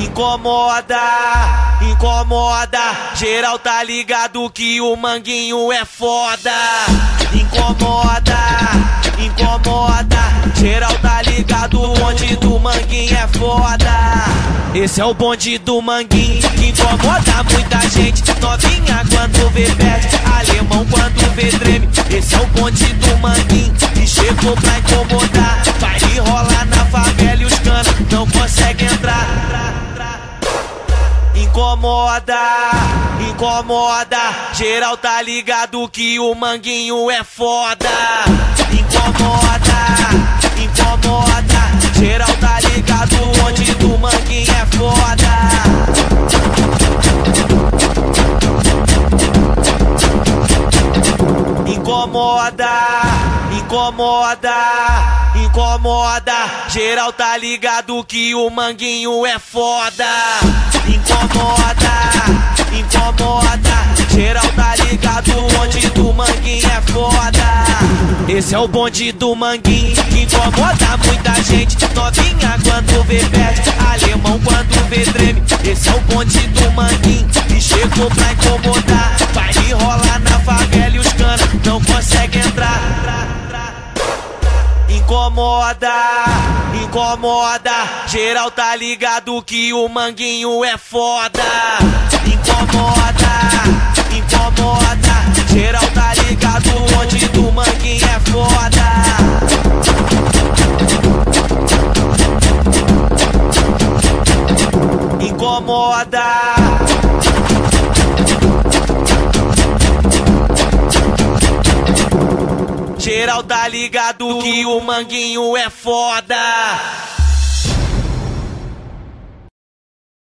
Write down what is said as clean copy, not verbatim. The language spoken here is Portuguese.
incomoda, incomoda. Geral tá ligado que o Manguinho é foda. Incomoda, incomoda. Geral tá ligado, o bonde do Manguinho é foda. Esse é o bonde do Manguinho, que incomoda muita gente. Novinha quando vê perde, alemão quando vê treme. Esse é o bonde do Manguinho, que chegou pra incomodar. Vai rolar na favela e os cana não conseguem entrar. Incomoda, incomoda. Geral tá ligado que o Manguinho é foda. Incomoda, incomoda. Geral tá ligado, o bonde do Manguinho é foda. Incomoda, incomoda, incomoda. Geral tá ligado que o Manguinho é foda. Incomoda, incomoda. Geral tá ligado, o bonde do Manguinho é foda. Esse é o bonde do Manguinho, que incomoda muita gente. Novinha quando vê perde, alemão quando vê treme. Esse é o bonde do Manguinho, que chegou pra incomodar. Vai rolar na favela e os cana não conseguem entrar. Incomoda, incomoda. Geral tá ligado que o Manguinho é foda. Incomoda, incomoda. Geral tá ligado, o bonde do Manguinho é foda. Incomoda. Geral tá ligado que o Manguinho é foda.